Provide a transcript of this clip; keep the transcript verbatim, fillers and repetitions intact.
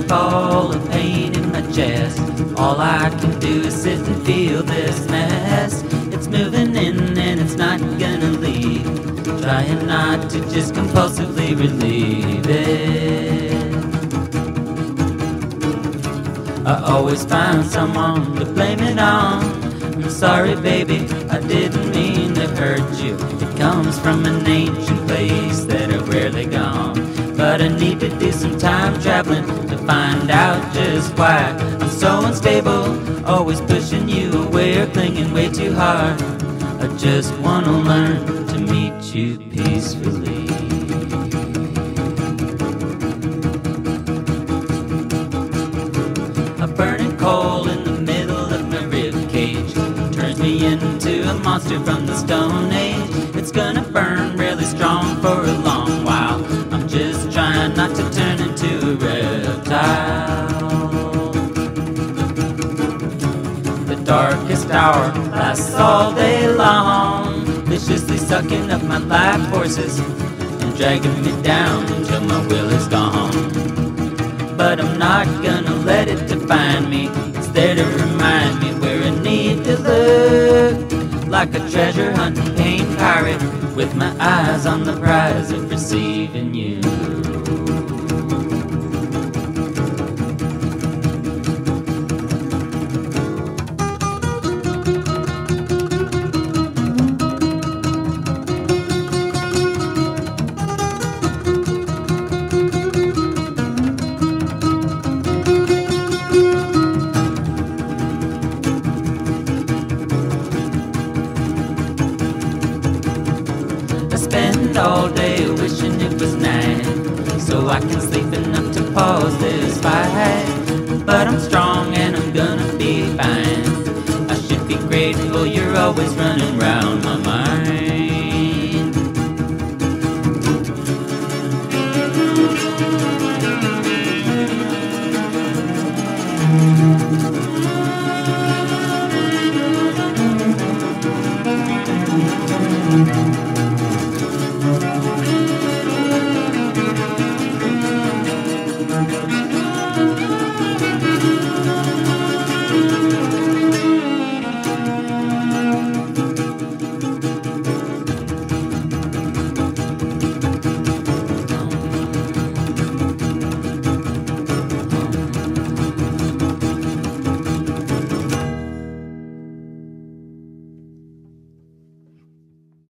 ball of pain in my chest. All I can do is sit and feel this mess. It's moving in and it's not gonna leave. Trying not to just compulsively relieve it. I always find someone to blame it on. I'm sorry baby, I didn't mean to hurt you. It comes from an ancient place that I've rarely gone. But I need to do some time traveling to find out just why I'm so unstable, always pushing you away or clinging way too hard. I just wanna learn to meet you peacefully. A burning coal in the middle of my rib cage turns me into a monster from the Stone Age. It's gonna burn really strong for a long while. I'm just trying not to turn into a reptile. The darkest hour lasts all day long, viciously sucking up my life forces and dragging me down until my will is gone. But I'm not gonna let it define me. It's there to remind me where I need to look, like a treasure hunting pain pirate with my eyes on the prize of receiving you. Spend all day wishing it was night, so I can sleep enough to pause this fight. But I'm strong and I'm gonna be fine. I should be grateful you're always running round my mind.